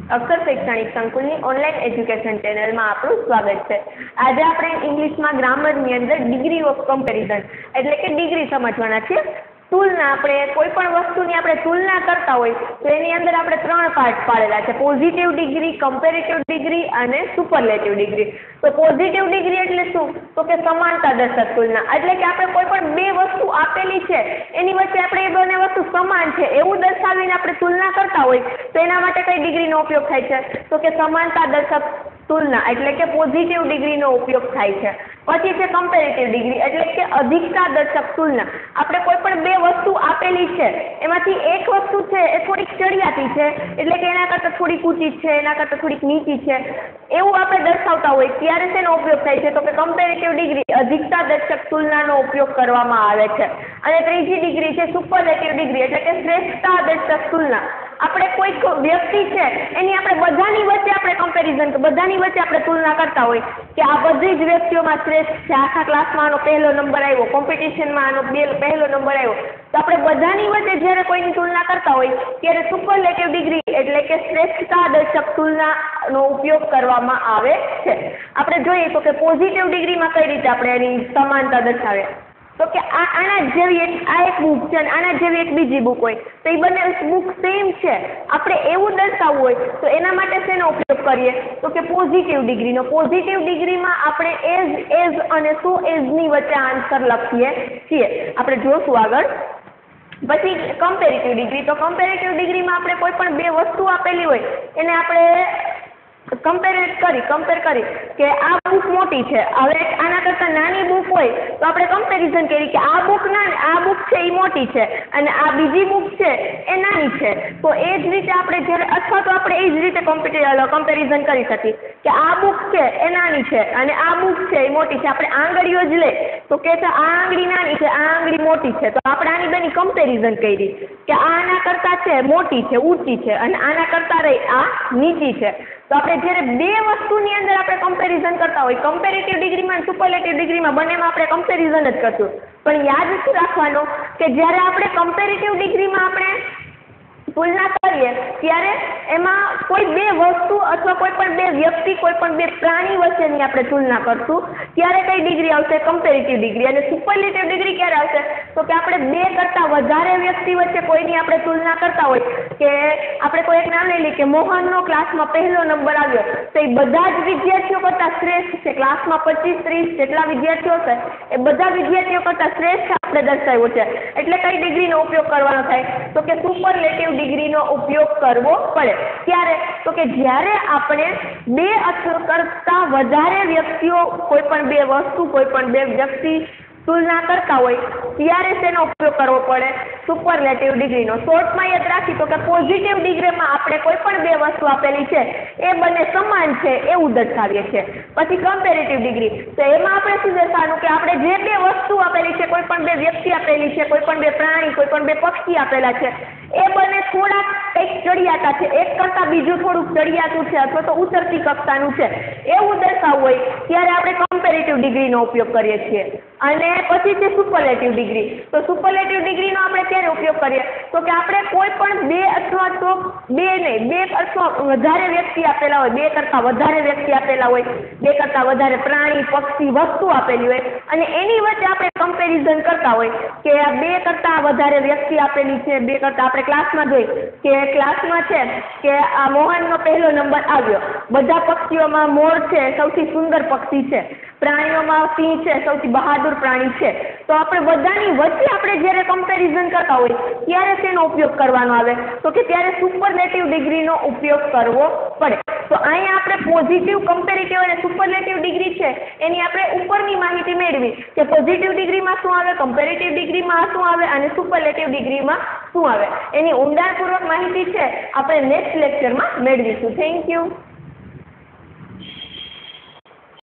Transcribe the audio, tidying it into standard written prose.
અક્ષર શૈક્ષણિક સંકુલની online education ચેનલમાં આપનું સ્વાગત છે। આજે આપણે ઇંગ્લિશમાં ગ્રામરની અંદર ડિગ્રી ઓફ કમ્પેરિઝન એટલે કે ડિગ્રી સમજવાના છે। તુલના આપણે કોઈ પણ વસ્તુની આપણે તુલના કરતા હોય તો એની અંદર આપણે ત્રણ પાર્ટ પાડેલા છે, પોઝિટિવ ડિગ્રી, કમ્પેરેટિવ ડિગ્રી અને સુપરલેટિવ ડિગ્રી। તો પોઝિટિવ ડિગ્રી એટલે શું? તો કે સમાનતા દર્શક તુલના, એટલે કે આપણે કોઈ પણ બે વસ્તુ આપેલી છે એની વચ્ચે આપણે એ બંને વસ્તુ સમાન છે એવું દર્શાવીને આપણે તુલના કરતા હોય તો એના માટે કઈ ડિગ્રીનો ઉપયોગ થાય છે? તો કે સમાનતા દર્શક તુલના એટલે કે પોઝિટિવ ડિગ્રીનો ઉપયોગ થાય છે। પછી છે કમ્પેરેટિવ ડિગ્રી એટલે કે અધિકતા દર્શક તુલના। આપણે કોઈ પણ બે વસ્તુ આપેલી છે એમાંથી એક વસ્તુ છે એ થોડીક ચડિયાતી છે એટલે કે એના કરતાં થોડીક ઊંચી છે, એના કરતાં થોડીક નીચી છે એવું આપણે દર્શાવતા હોય ત્યારે શેનો ઉપયોગ થાય છે? તો કે કમ્પેરેટિવ ડિગ્રી અધિકતા દર્શક તુલનાનો ઉપયોગ કરવામાં આવે છે। અને ત્રીજી ડિગ્રી છે સુપરલેટિવ ડિગ્રી એટલે કે શ્રેષ્ઠતા દર્શક તુલના। આપણે કોઈક વ્યક્તિ છે એની આપણે બધાની વચ્ચે આપણે કમ્પેરિઝન બધાની વચ્ચે આપણે તુલના કરતા હોય કે આ બધી જ વ્યક્તિઓમાં શ્રેષ્ઠ છે, આખા ક્લાસમાં આનો પહેલો નંબર આવ્યો, કોમ્પિટિશનમાં આનો પહેલો નંબર આવ્યો, તો આપણે બધાની વચ્ચે જ્યારે કોઈની તુલના કરતા હોય ત્યારે સુપરલેટિવ ડિગ્રી એટલે કે શ્રેષ્ઠતા દર્શક તુલનાનો ઉપયોગ કરવામાં આવે છે। આપણે જોઈએ તો કે પોઝિટિવ ડિગ્રીમાં કઈ રીતે આપણે એની સમાનતા દર્શાવે તો કે આના જેવી આ એક બુક છે અને આના જેવી એક બીજી બુક હોય તો એ બંને બુક સેમ છે, આપણે એવું દર્શાવવું હોય તો એના માટે શેનો ઉપયોગ કરીએ? તો કે પોઝિટિવ ડિગ્રીનો। પોઝિટિવ ડિગ્રીમાં આપણે એઝ અને શું એઝની વચ્ચે આન્સર લખીએ છીએ, આપણે જોશું આગળ। પછી કમ્પેરેટિવ ડિગ્રી, તો કમ્પેરેટિવ ડિગ્રીમાં આપણે કોઈ પણ બે વસ્તુ આપેલી હોય એને આપણે કમ્પેર કરી કે આ બુક મોટી છે, હવે આના કરતાં નાની બુક હોય તો આપણે કમ્પેરિઝન કરી કે આ બુક છે એ મોટી છે અને આ બીજી બુક છે એ નાની છે। તો એ જ રીતે આપણે જ્યારે અથવા તો આપણે એ જ રીતે કમ્પેરિઝન કરી શકીએ કે આ બુક છે એ નાની છે અને આ બુક છે એ મોટી છે। આપણે આંગળીઓ જ લે તો કે આ આંગળી નાની છે, આ આંગળી મોટી છે, તો આપણે આની બેની કમ્પેરિઝન કરી કે આના કરતાં છે મોટી છે, ઊંચી છે અને આના કરતાં રહી આ નીચી છે। તો આપણે જ્યારે બે વસ્તુની અંદર આપણે કમ્પેરિઝન કરતા હોય કમ્પેરેટિવ ડિગ્રીમાં અને સુપરલેટિવ ડિગ્રીમાં બંનેમાં આપણે કમ્પેરિઝન જ કરશું, પણ યાદ શું રાખવાનું કે જ્યારે આપણે કમ્પેરેટિવ ડિગ્રીમાં આપણે તુલના કરીએ ત્યારે એમાં કોઈ બે વસ્તુ અથવા કોઈ પણ બે વ્યક્તિ, કોઈ પણ બે પ્રાણી વચ્ચેની આપણે તુલના કરશું ત્યારે કઈ ડિગ્રી આવશે? Comparative degree. અને સુપરલેટિવ ડિગ્રી ક્યારે આવશે? તો કે આપણે બે કરતાં વધારે વ્યક્તિ વચ્ચે કોઈની આપણે તુલના કરતા હોય કે આપણે કોઈ એક નામ લઈ લઈએ કે મોહનનો ક્લાસમાં પહેલો નંબર આવ્યો તો એ બધા જ વિદ્યાર્થીઓ કરતાં શ્રેષ્ઠ છે, ક્લાસમાં 25-30 જેટલા વિદ્યાર્થીઓ છે એ બધા વિદ્યાર્થીઓ કરતાં શ્રેષ્ઠ આપણે દર્શાવ્યું છે, એટલે કઈ ડિગ્રીનો ઉપયોગ કરવાનો થાય? તો કે સુપરલેટિવ ડિગ્રીનો ઉપયોગ કરવો પડે। ત્યારે તો કે જ્યારે આપણે બે અથવા કરતાં વધારે વ્યક્તિઓ કોઈ પણ બે વસ્તુ, કોઈ પણ બે વ્યક્તિ તુલના કરતા હોય ત્યારે તેનો ઉપયોગ કરવો પડે સુપરલેટિવ ડિગ્રીનો। શોર્ટમાં યાદ રાખી તો કે પોઝિટિવ ડિગ્રીમાં આપણે કોઈ પણ બે વસ્તુ આપેલી છે એ બંને સમાન છે એવું દર્શાવીએ છીએ। પછી કમ્પેરેટિવ ડિગ્રી, તો એમાં આપણે શું દર્શાવવાનું કે આપણે જે બે વસ્તુ આપેલી છે, કોઈ પણ બે વ્યક્તિ આપેલી છે, કોઈ પણ બે પ્રાણી, કોઈ પણ બે પક્ષી આપેલા છે એ બંને થોડાક કંઈક ચડિયાતા છે, એક કરતાં બીજું થોડુંક ચડિયાતું છે અથવા તો ઉતરતી કક્ષાનું છે એવું દર્શાવવું હોય ત્યારે આપણે કમ્પેરેટિવ ડિગ્રીનો ઉપયોગ કરીએ છીએ। અને પછી છે સુપરલેટિવ ડિગ્રી, તો સુપરલેટિવ ડિગ્રીનો આપણે ક્યારે ઉપયોગ કરીએ? તો કે આપણે કોઈ પણ બે અથવા તો બે અથવા વધારે વ્યક્તિ આપેલા હોય, બે કરતાં વધારે વ્યક્તિ આપેલા હોય, બે કરતાં વધારે પ્રાણી, પક્ષી, વસ્તુ આપેલી હોય અને એની વચ્ચે આપણે કમ્પેરિઝન કરતા હોય કે આ બે કરતાં વધારે વ્યક્તિ આપેલી છે, બે કરતાં આપણે ક્લાસમાં જોઈ કે ક્લાસમાં છે કે આ મોહનનો પહેલો નંબર આવ્યો, બધા પક્ષીઓમાં મોર છે સૌથી સુંદર પક્ષી છે, પ્રાણીઓમાં સિંહ છે સૌથી બહાદુર પ્રાણી છે, તો આપણે બધાની વચ્ચે આપણે જ્યારે કમ્પેરિઝન કરતા હોય ત્યારે તેનો ઉપયોગ કરવાનો આવે તો કે ત્યારે સુપરલેટિવ ડિગ્રીનો ઉપયોગ કરવો પડે। તો અહીંયા આપણે પોઝિટિવ, કમ્પેરેટિવ અને સુપરલેટિવ ડિગ્રી છે એની આપણે ઉપરની માહિતી મેળવી કે પોઝિટિવ ડિગ્રીમાં શું આવે, કમ્પેરેટિવ ડિગ્રીમાં શું આવે અને સુપરલેટિવ ડિગ્રીમાં શું આવે। એની ઊંડાણપૂર્વક માહિતી છે આપણે નેક્સ્ટ લેક્ચરમાં મેળવીશું। Thank you.